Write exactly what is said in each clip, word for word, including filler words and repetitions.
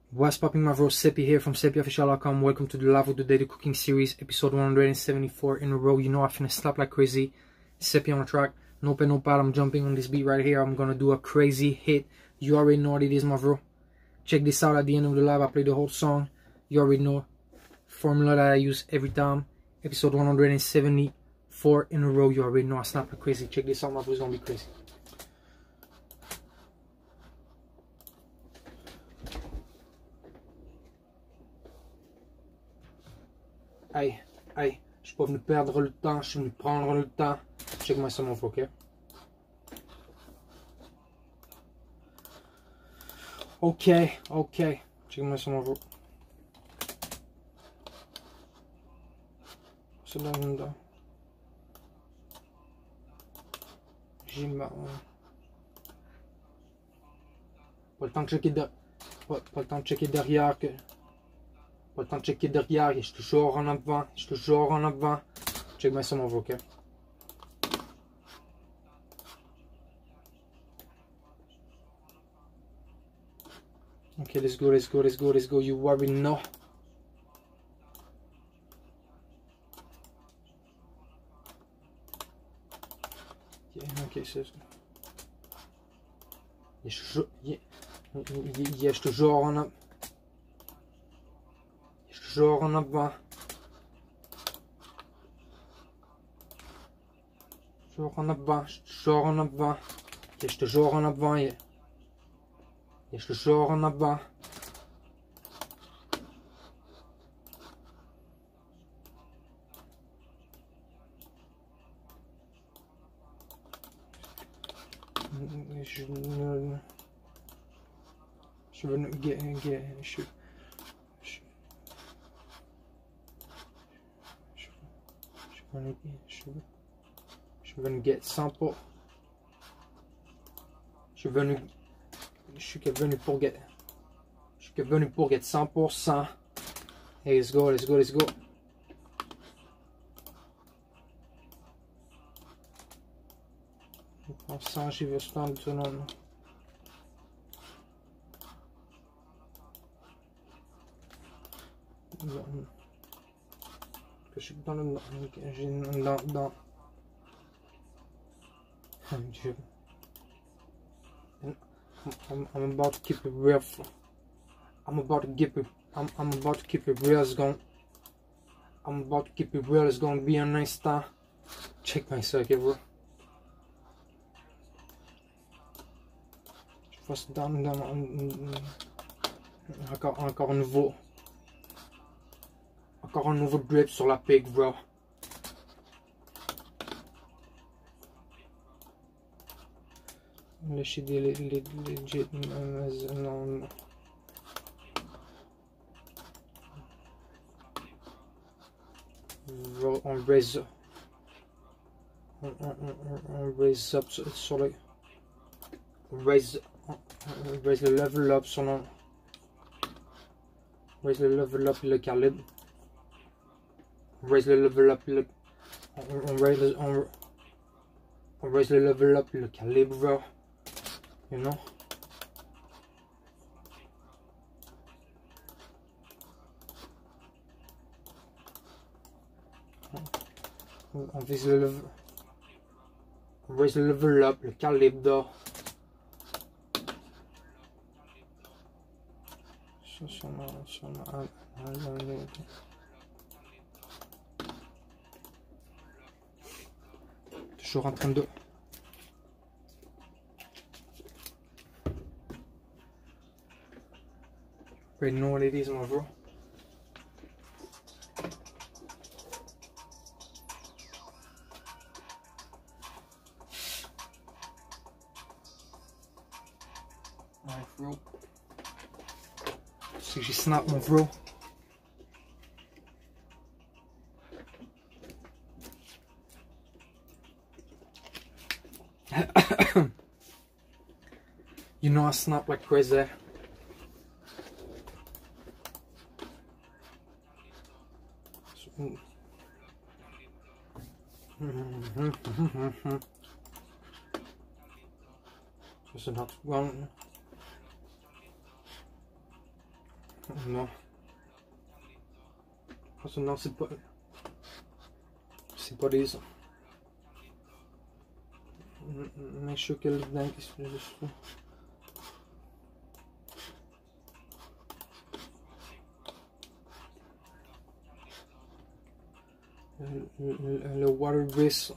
What's popping, my bro? S E B P here from S E B P official dot com. Welcome to the Live with the Daily Cooking Series, episode one hundred seventy-four in a row. You know I finna slap like crazy. S E B P on the track. No pen, no pad. I'm jumping on this beat right here. I'm gonna do a crazy hit. You already know what it is, my bro. Check this out at the end of the live. I play the whole song. You already know. Formula that I use every time. Episode one hundred seventy-four in a row. You already know I snap like crazy. Check this out, my bro. It's gonna be crazy. Aïe, aïe, je suis pas venu perdre le temps, je suis venu prendre le temps. Check-moi ça, mon frère, ok? Ok, ok. Check-moi ça, mon frère. C'est là, là. J'ai ma... Pas le temps de checker derrière. Pas, pas le temps de checker derrière que... Pas le temps de checker derrière, je suis toujours en avant, je suis toujours en avant. Check-moi ça, mon frère, ok? Okay, let's go, let's go, let's go, let's go. You already know. Yeah, okay, so. Yeah, yeah, yeah, je suis toujours en avant. Je suis toujours en avant. Toujours en avant, je suis toujours en avant. Yeah, je suis toujours en avant, yeah. Je suis toujours en avant. Je ne... Je suis venu... Je suis... Je suis venu... Je suis venu get cent pour... Je suis venu... Je suis venu pour get... Je suis venu pour get cent pour cent. Hey, let's go, let's go, let's go. Je prends cent, j'y vais stand tout le monde. Je suis dans le... J'ai dans... dans... Dieu. I'm, I'm about to keep it real. I'm about to keep it. I'm, I'm about to keep it real. It's going. I'm about to keep it real. It's going to be a nice time. Check my circuit, bro. Je fasse down, down. Encore, encore un nouveau. Encore un nouveau drip sur la pig, bro. Lâcher des legit, non, non. On raise, on, on, on raise up sur le, raise, on raise le level up sur le, raise le level up le calibre, raise le level up le, on, on raise, on, on raise le level up le calibre. You know? On vise le level. On raise le level up, le calibre d'or. Toujours en train de. Right, know what it is, my bro. Alright, bro. See, she snapped, my bro. You know I snap like crazy. Just not one. Non. Parce que non, c'est pas... C'est pas des... Mais je suis quel dingue, qu'est-ce que je fais? Le, le, le water wrist.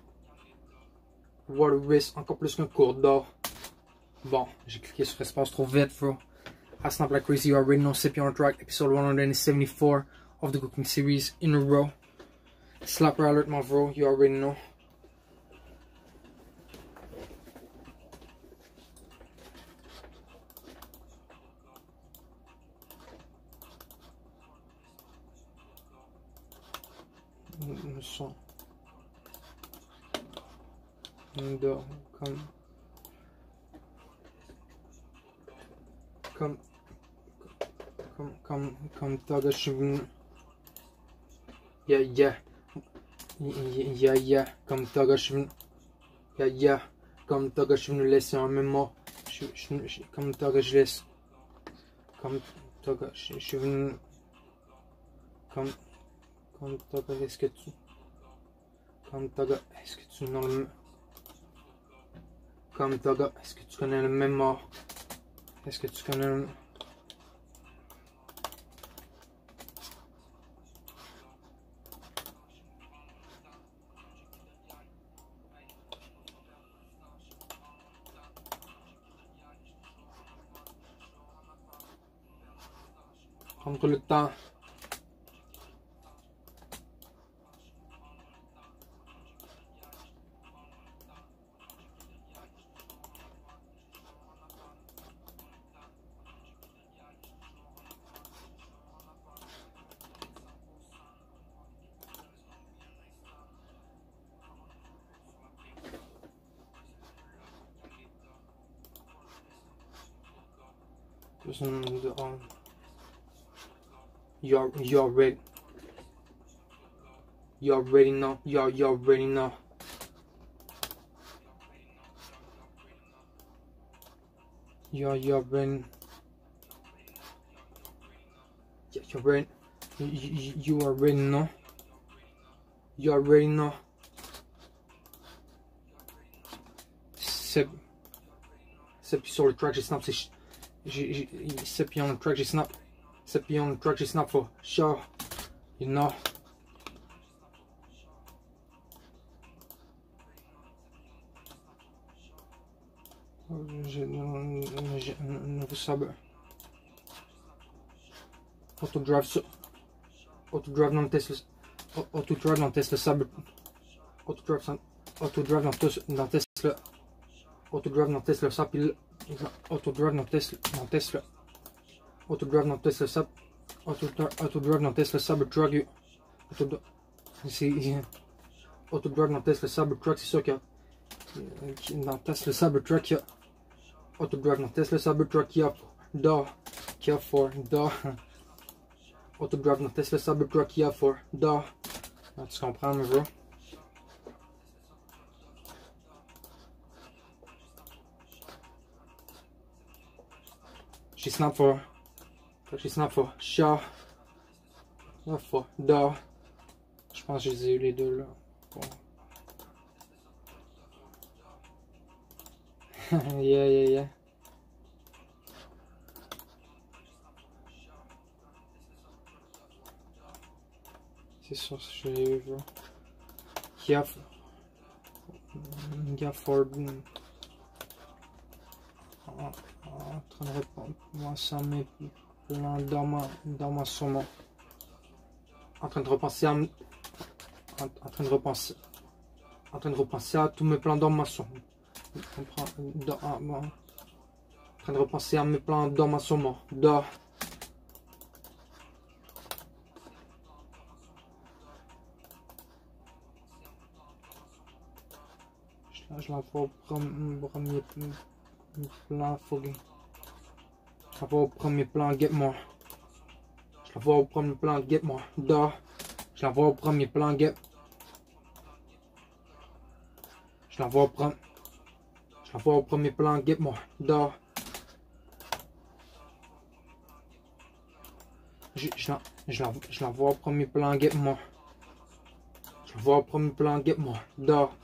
Water wrist, encore plus qu'un cours d'or. Bon, j'ai cliqué sur espace trop vite, bro. I snap like crazy, you already know. S E B P on the track, episode one hundred seventy-four of the cooking series in a row. Slapper alert, my bro, you already know. Le son. De, comme. Comme. Comme. Comme. Comme Taga, je suis venu. Yeah, yeah. Yeah, yeah. Comme Taga, je suis venu. Yeah, yeah. Comme Taga, je suis venu laisser un mémo. Je, je, je, comme Taga, je laisse. Comme Taga, je, je suis venu. Comme. Comme Taga, est-ce que tu. Comme Taga, est-ce que tu dans le. Comme Taga, est-ce que tu connais le mémo? Est-ce que tu connais le. Prendre le temps. You're, you're ready. You already know. You you already know. You you already. You you already. You, you, you already know. You already know. C'est c'est puis sur le track j'ai snap, c'est j'ai c'est puis on le track j'ai snap. C'est puis on le track j'ai snap for sure. You know. J'ai un nouveau sub. Auto-drive sur. Auto-drive dans le Tesla. Auto-drive dans le Tesla sub. Auto-drive Auto-drive dans Tesla. Auto-drive dans Tesla sub. Auto-drive dans Tesla. Dans Tesla. Auto-drive dans Tesla sub. Auto-drive dans Tesla sub truck. Auto-drive dans Tesla sub truck, c'est sûr que dans Tesla Cybertruck, il y a Autodrive dans Tesla Cybertruck, il y a da, qui a for da. Autodrive dans Tesla Cybertruck, il y a for da. Ah, tu comprends, mais bro. She snap for, she snap for sha, là for da. Je pense que je les ai eu les deux là. Bon. Yeah, yeah, yeah. C'est sûr, je l'ai eu, bro. Kia for... Kia for... En, en train de répondre. Moi, ça met plein dans ma, dans ma saumon. En train de repenser à... En, en train de repenser... En train de repenser à tous mes plans dans ma saumon. Dans, ah, bon. En train de repenser à mes plans dans ma saumon. Da. Je l'envoie au premier plan foggy. Je l'envoie au premier plan get more. Je l'envoie au premier plan get more. Da. Je l'envoie au premier plan get. Je l'envoie au premier. Je l'envoie au premier plan get more. Da. Je, je, la, je, la, je la vois au premier plan, get more. Je la vois au premier plan, get more. Dors.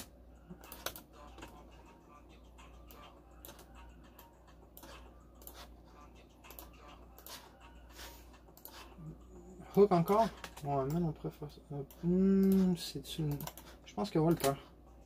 Hook encore? Ouais, mais on préfère ça. Hmm, c'est une... Je pense qu'elle va le faire.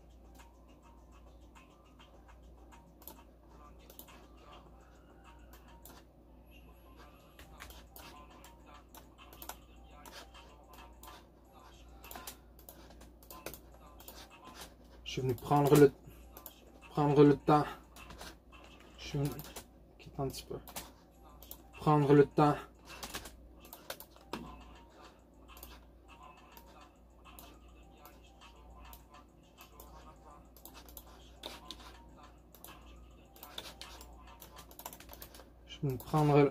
Je suis venu prendre le, prendre le temps. Je suis venu... Quitte un petit peu. Prendre le temps. Je suis venu prendre le,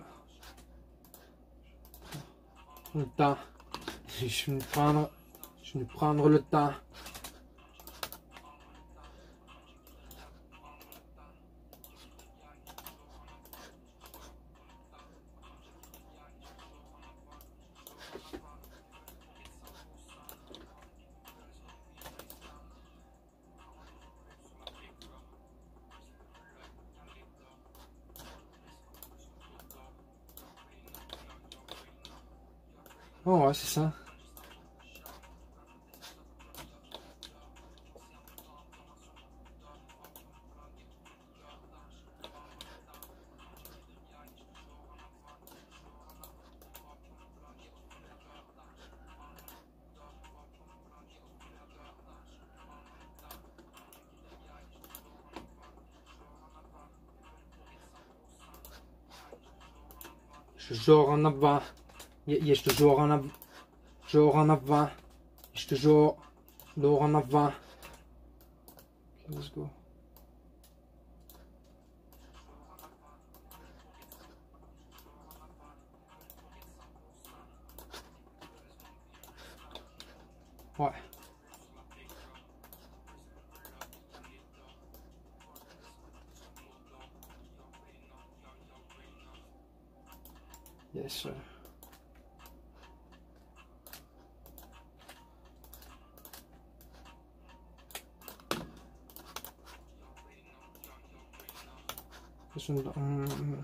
le temps. Je suis venu prendre... Je suis venu prendre le temps. Oh ouais, c'est ça. Je joue en avant. Yeah, yeah, je te joue en avant. Je joue en avant. Je te joue en avant. Okay, let's go. Ouais. Yes, sir. Um,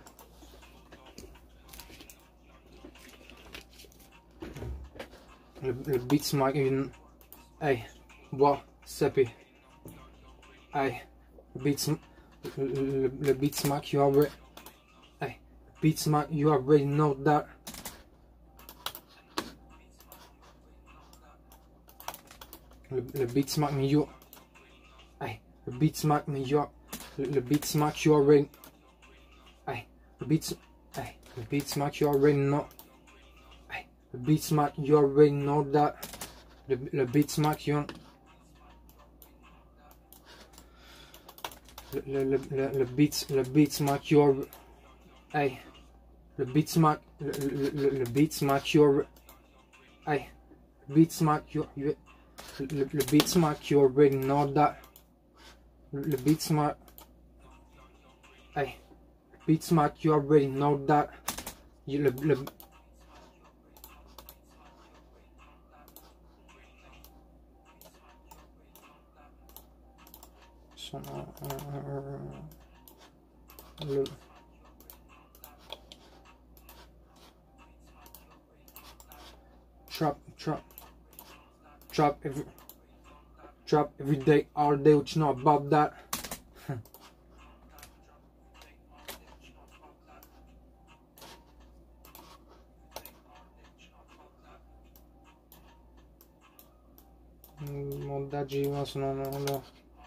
le, le beat smack une. Hey, bois, S E B P. Hey, beat smack. Le, le, le beat smack, you already. Hey, beat smack, you already know that. Le, le beat smack me you. Hey, le beat smack me you. Le, le beat smack you already. Hey, the beat, hey, the beat smack you already know. Hey, the beat smack you already know that. The, the beat smack you. Le, le, le, le beat, le beat smack you already. Hey, the beat smack, le, le, le, le beat smack you already. Hey, the beat smack you, you le, le beat smack you already know that. Le beat smack. Hey. Beat smack, you already know that. You le, le, so, uh, uh, le, trap, trap, trap every, trap every day, all day. What you know about that? Monetization, non, non, non.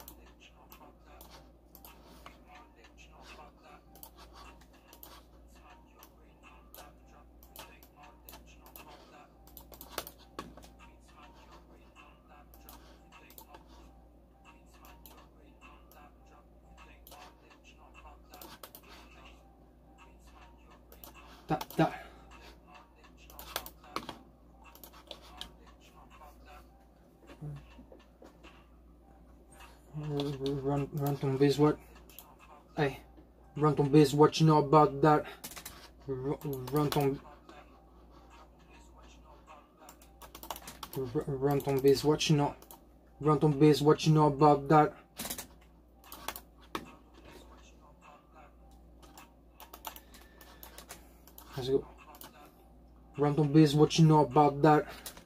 Ta, ta. Run, run ton biz, what? Hey, run ton biz, what you know about that? Run, run ton, Run ton biz, what you know. Run ton biz, what you know about that. Let's go. Run ton biz, what you know about that.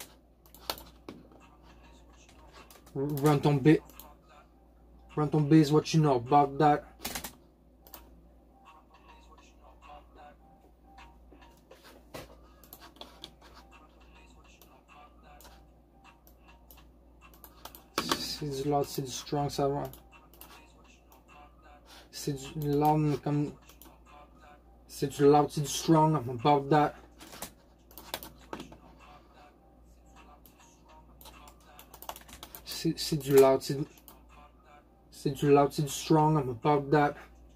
Run ton bit. Run ton biz, what you know about that. C'est du loud, c'est du strong, ça va. C'est du loud comme. C'est du loud, c'est du strong, I'm about that. C'est du loud, c'est du. C'est du loud, c'est du strong, I'm about that.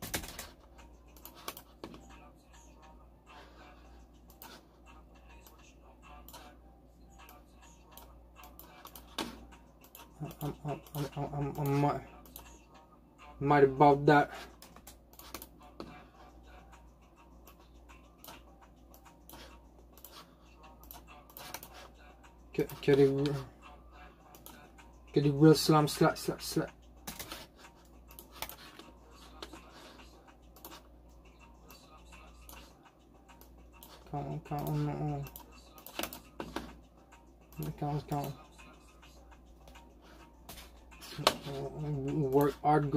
I'm, I'm, I'm, I'm, I'm, I'm might about that. Que, que des que des real slam slap slap slap. Quand quand on, on quand quand work hard,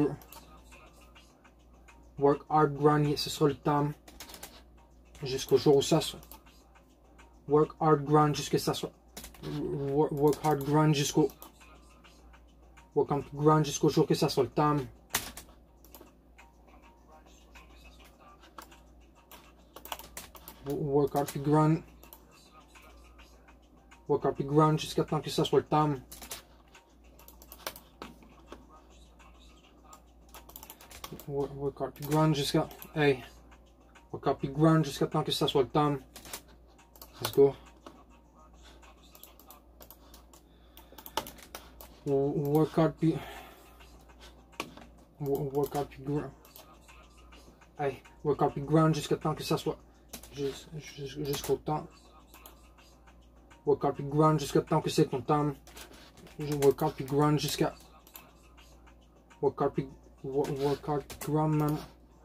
work hard, grind, ce sera le temps jusqu'au jour où ça soit. Work hard, grind, jusqu'à ça soit. Work, work hard, grind, jusqu'au. Work hard, grind, jusqu'au jour que ça soit le temps. Work hard, puis grind. Work hard, puis grind, jusqu'à temps que ça soit le temps. Work, work hard, puis grind jusqu'à. Hey. Work hard, puis grind jusqu'à temps que ça soit le temps. Let's go. Work hard, puis. Work hard, puis grind. Hey. Work hard, puis grind jusqu'à temps que ça soit. Jusqu'au temps. Work hard, puis grind jusqu'à temps que c'est ton temps. Work hard, puis grind jusqu'à. Work hard, puis. Work hard, puis grind, même.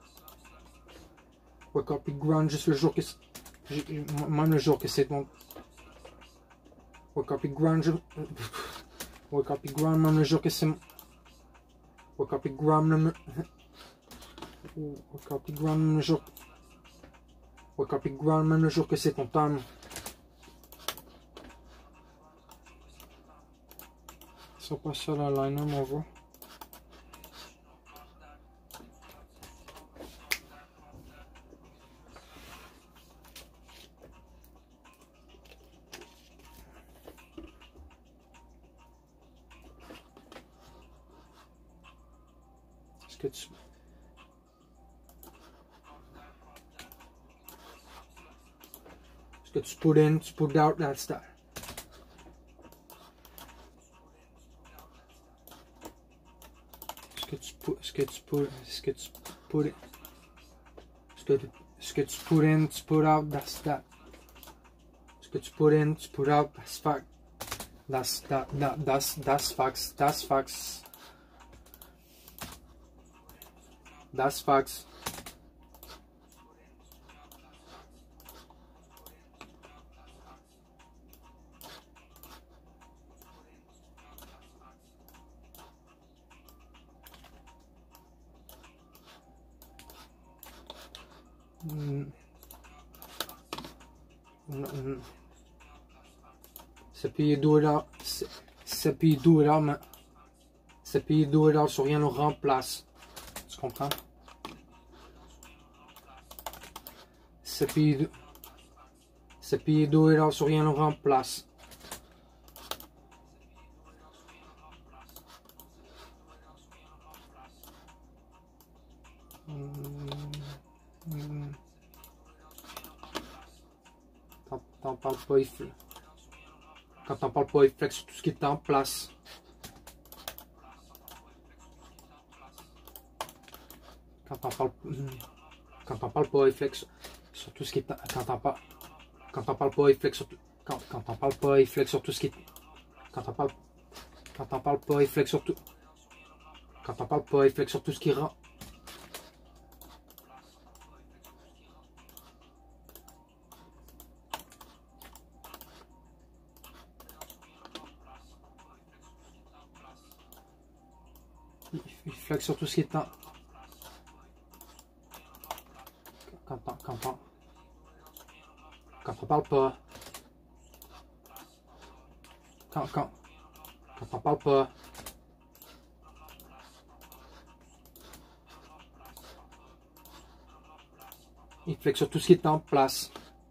Work hard, puis grind juste le jour que c'est. Même le jour que c'est ton. Work hard, puis grind. Work hard, puis grind, même le jour que c'est. Work hard, puis grind, même. Work hard, puis grind, même le jour. Work hard, puis grind, même le jour que c'est ton temps. C'est pas ça la line, mon gars. Est-ce que tu... Est-ce que tu put in, tu put out, that's that. Est-ce que tu put, est-ce que tu put, est-ce que tu put it, est-ce que, est-ce que tu put in, tu put out, that's that. Est-ce que tu put in, tu put out, that's fact. That's that, that, that's, that's facts, that's facts. That's facts. Mm. Mm. C'est payé do it out. C'est payé do it out, mais c'est payé do it out sur rien nous remplace. Tu comprends? C'est payé c'est payé do it out sur rien nous remplace. T'en parles pas, il flex. Quand t'en parles pas, il flex sur tout ce qui est en place. Quand t'en parles, quand t'en parles pas, il flex sur tout ce qui est. Quand t'en parles, quand t'en parles pas, il flex sur tout. Quand quand t'en parles pas, il flex sur tout ce qui est. Quand t'en parles, quand t'en parles pas, il flex sur tout. Quand t'en parles pas, il flex sur tout ce qui rend. Il, il flex sur tout ce qui est en. Quand t'en, quand t'en, quand t'en parles pas. Quand, quand, quand t'en parles pas. Il flex sur tout ce qui est en place.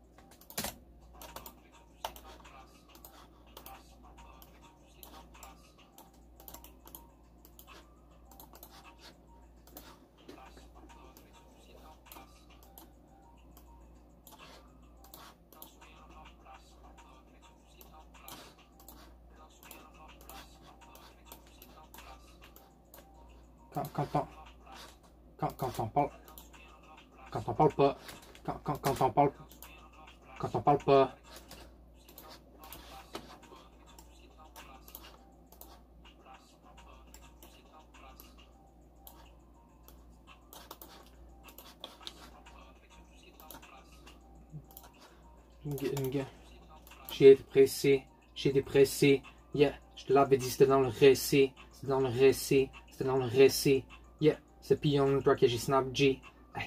Quand, quand t'en, quand, quand t'en parles, quand t'en parles pas, quand, quand, quand t'en parles, quand t'en parles pas, j'ai été pressé, j'ai été pressé, yeah, je te l'avais dit, c'était dans le récit, c'était dans le récit, c'était dans le récit, yeah, c'est P on le track que j'ai snap G, hey.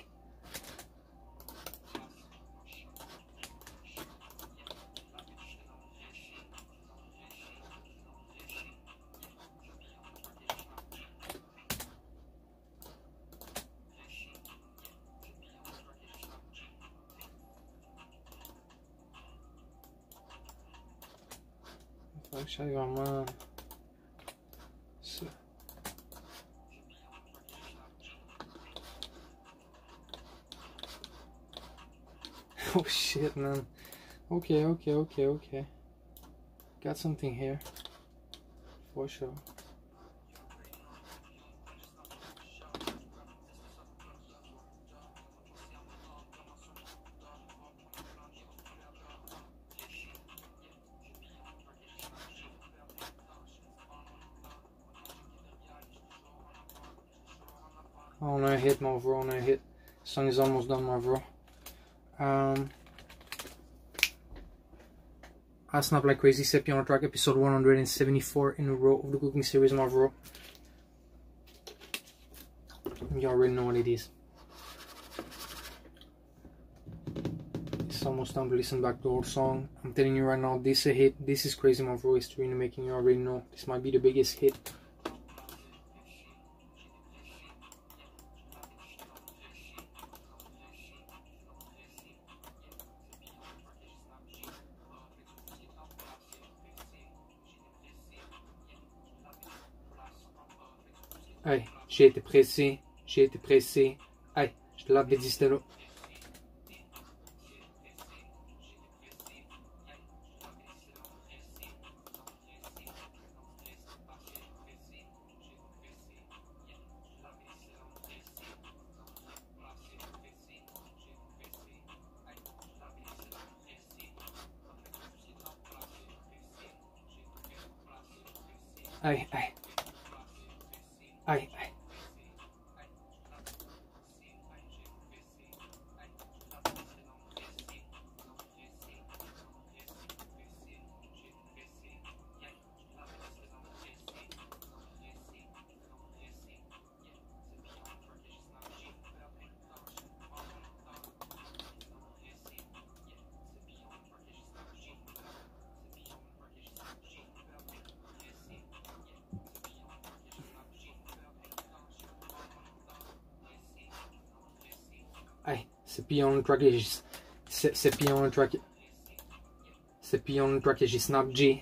Faut que j'aille vraiment ça. Oh shit, man. Okay, okay, okay, okay. Got something here. For sure. On a un hit, my bro, on a a hit. Song is almost done, my bro. Um, I snap like crazy. S E B P on the track, episode one hundred seventy-four in a row of the cooking series, my bro. You already know what it is. It's almost time to listen back to our song. I'm telling you right now, this is a hit. This is crazy, my bro. It's really making you already know. This might be the biggest hit. Hey, j'ai été pressé, j'ai été pressé. Hey, je te l'avais dit, c'était là. Hey, hey. Hey, hey. Hey, c'est P on le track et j'ai... C'est P on le track... C'est P on le track et j'ai snap G.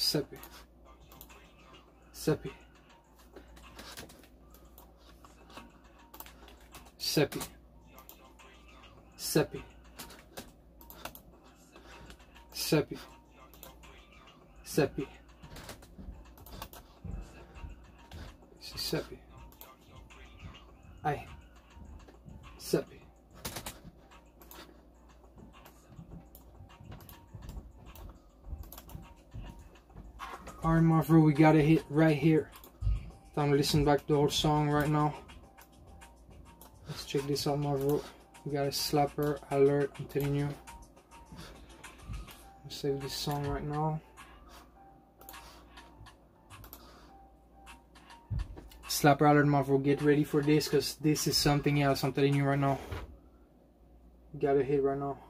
Sepi. Sepi. Sepi. Sepi. Sepi. Sepi. Sepi. Ay. Sepi. Alright, my bro, we got a hit right here. Time to listen back to the whole song right now. Let's check this out, my bro. We got a slapper alert, I'm telling you. I'll save this song right now. Slapper alert, my bro. Get ready for this, because this is something else, I'm telling you right now. We got a hit right now.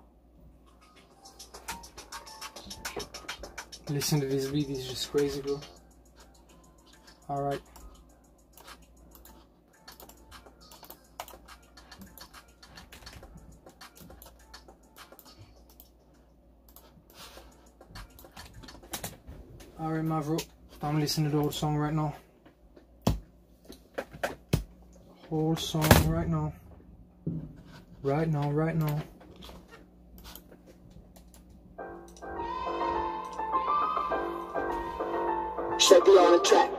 Listen to this beat, it's just crazy, bro. Alright. Alright, my bro. I'm listening to the whole song right now. Whole song right now. Right now, right now. S E B on the track.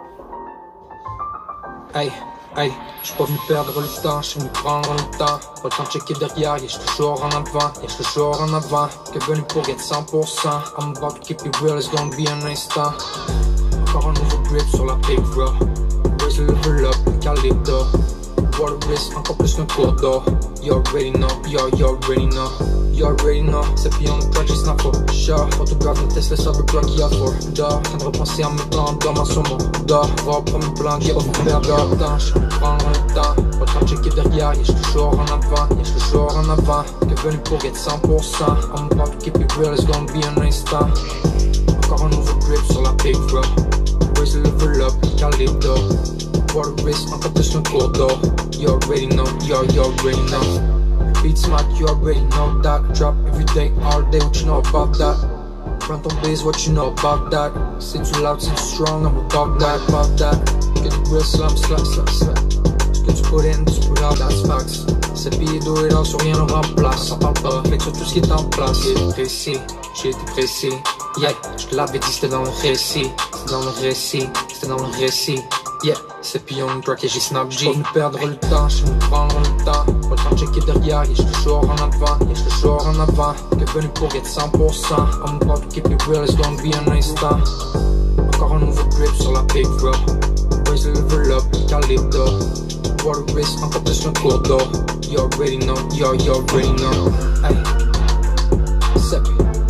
Hey, hey, j'suis pas venu perdre le temps, j'suis venu prendre le temps. Pas le temps de checker derrière, yeah, j'suis toujours en avant, yeah, j'suis toujours en avant. Que venu pour get cent pour cent. I'm about to keep it real, it's gonna be un instant. Encore un nouveau grip sur la big bro. Raise the level up, le calibre. Water risk, encore plus qu'un cours d'eau. You already know, yo, you already know. You already know, c'est puis on track, it's not for sure. Photographe de Tesla, ça veut quoi qu'il y a for d'or. Train de repenser en même temps, dans ma sombre d'or. Voir premier plan, j'ai pas vu perdre le temps. J'suis prendre le temps, pas le temps de checker derrière. Yeah, j'suis toujours en avant, yeah, j'suis toujours en avant. Que venu pour get cent pour cent. I'm about to keep it real, it's gonna be un instant. Encore un nouveau grip sur la big bro. Raise the level up, calibre. Water risk, encore plus qu'un cours d'eau. You already know, yo, you already know. Beat smart, you already know that. Drop every day, all day, what you know about that? Run ton base, what you know about that? C'est too loud, c'est too strong, I'm about that, about that. Get the real slam, slap, slap, slap. Ce que tu put in, tu put out, that's facts. C'est pillé, do it all, sur rien ne remplace. On parle pas, fait sur tout ce qui est en place. J'ai été précis, j'ai été précis. Yeah, je te l'avais dit, c'était dans le récit. C'était dans le récit, c'était dans le récit. Yeah, c'est puis on track et j'ai snap G. Pas venu perdre le temps, j'suis venu prendre le temps. Pas le temps de checker derrière, yeah, j'suis toujours en avant, yeah, j'suis toujours en avant. Que venu pour get cent pour cent. I'm about to keep it real, it's gonna be un instant. Encore un nouveau grip sur la big bro. Raise the level up, calibre. Water risk, encore plus qu'un cours d'eau. You already know, yo, you already know. Hey, Sepi.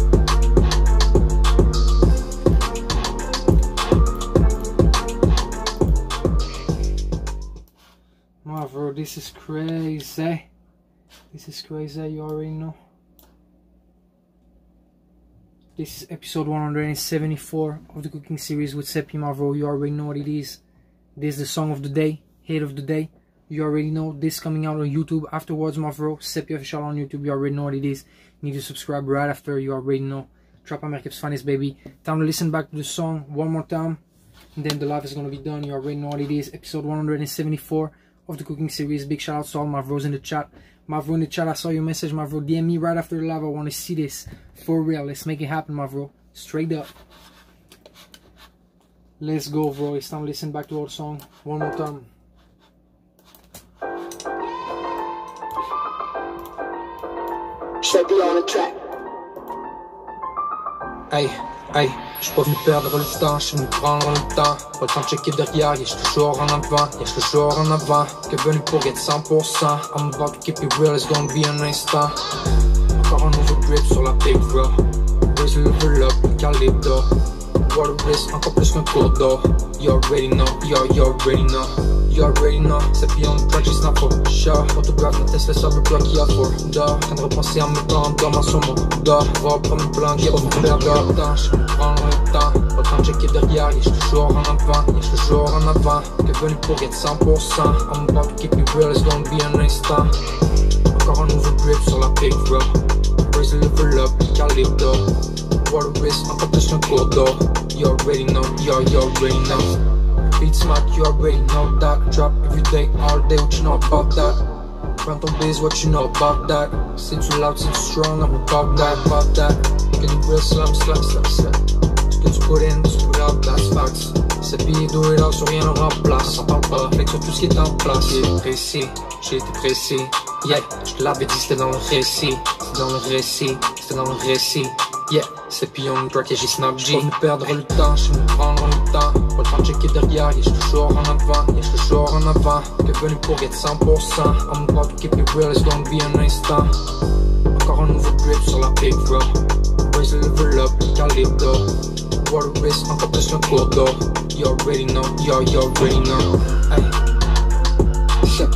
Bro, this is crazy. This is crazy, you already know. This is episode one hundred seventy-four of the cooking series with S E B P, my bro. You already know what it is. This is the song of the day, hit of the day. You already know this coming out on YouTube afterwards, my bro. S E B P official on YouTube, you already know what it is. You need to subscribe right after, you already know. Trap America's finest, baby. Time to listen back to the song one more time. And then the live is gonna be done, you already know what it is. Episode one hundred seventy-four. Of the cooking series. Big shout out to all my bros in the chat. My bro in the chat, I saw your message, my bro. D M me right after the live. I want to see this for real. Let's make it happen, my bro. Straight up. Let's go, bro. It's time to listen back to our song one more time. S E B on the track. Hey, hey, j'suis pas venu perdre le temps, j'suis venu prendre le temps. Pas le temps de checker derrière, yeah, j'suis toujours en avant, yeah, j'suis toujours en avant. Que venu pour get cent pour cent. I'm about to keep it real, it's gonna be un instant. Encore un nouveau grip sur la big bro. Raise the level up, le calibre. Water risk, encore plus qu'un cours d'eau. You already know, yo, you already know. You already know, c'est puis on track, it's not for sure. Photographe de Tesla, ça veut quoi qu'il y a for d'or. Train de repenser en même temps, dans ma sombre d'or. Voir premier plan, j'ai pas vu perdre le temps. J'suis venu prendre le temps, pas le temps de checker derrière, yeah, j'suis toujours en avant, yeah, j'suis toujours en avant. Que venu pour get cent pour cent. I'm about to keep it real, it's gonna be un instant. Encore un nouveau grip sur la big bro. Raise the level up, calibre. What a risk, encore plus qu'un cours d'eau. You already know, you, you already know. Beat smart, you already know that. Drop every day, all day, what you know about that? Run ton biz, what you know about that? C'est too loud, c'est too strong, I'm about that, about that. Can you real slam, slap, slap, slap. Ce que tu put in, tu put out, that's facts. C'est pire, do it all, sur rien ne remplace. On parle pas, avec sur tout ce qui est en place. J'ai précis, j'ai été précis. Yeah, je te l'avais dit, c'était dans le récit. C'était dans le récit, c'était dans le récit. Yeah, c'est puis on track et j'ai snap G. J'peux nous perdre le temps, j'peux nous prendre le temps. Pas le temps de checker derrière, yeah, j'suis toujours en avant. Yeah, j'suis toujours en avant. Que venu pour get cent pour cent. I'm about to keep it real, it's gonna be un instant. Encore un nouveau drip sur la big bro. Raise the level up, calibre d'or. What a risk, encore plus qu'un cours d'eau. You already know, you, you already know. Hey, shit.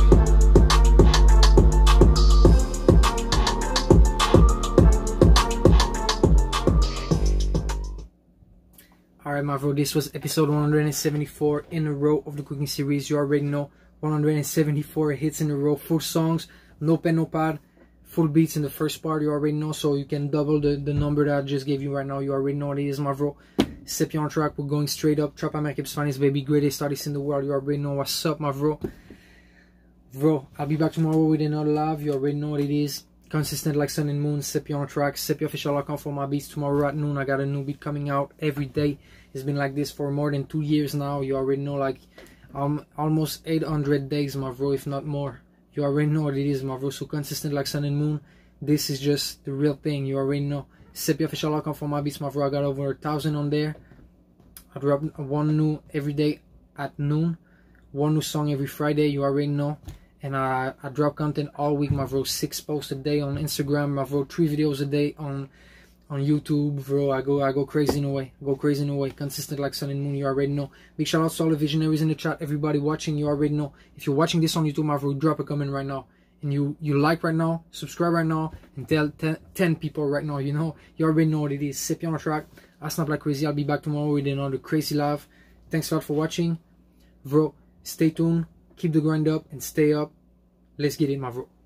Alright, my bro, this was episode one hundred seventy-four in a row of the cooking series. You already know, one hundred seventy-four hits in a row, full songs, no pen, no pad, full beats in the first part. You already know, so you can double the, the number that I just gave you right now. You already know what it is, my bro. S E B P on track, we're going straight up. Trap America's finest, baby, greatest artist in the world. You already know what's up, my bro. Bro, I'll be back tomorrow with another live. You already know what it is. Consistent like sun and moon, S E B P on track, S E B P official dot com for my beats. Tomorrow at noon, I got a new beat coming out every day. It's been like this for more than two years now. You already know, like um, almost eight hundred days, my bro, if not more. You already know what it is, my bro. So consistent like sun and moon. This is just the real thing. You already know. S E B P official dot com for my beats, my bro. I got over a thousand on there. I drop one new every day at noon. One new song every Friday. You already know. And I, I drop content all week, my bro. Six posts a day on Instagram, my bro. Three videos a day on on YouTube, bro. I go I go crazy in a way. I go crazy in a way. Consistent like sun and moon, you already know. Big shout out to all the visionaries in the chat. Everybody watching, you already know. If you're watching this on YouTube, my bro, drop a comment right now. And you, you like right now, subscribe right now, and tell ten, ten people right now, you know. You already know what it is. S E B P on track. I snap like crazy. I'll be back tomorrow with another crazy live. Thanks a lot for watching. Bro, stay tuned. Keep the grind up and stay up. Let's get it, my bro.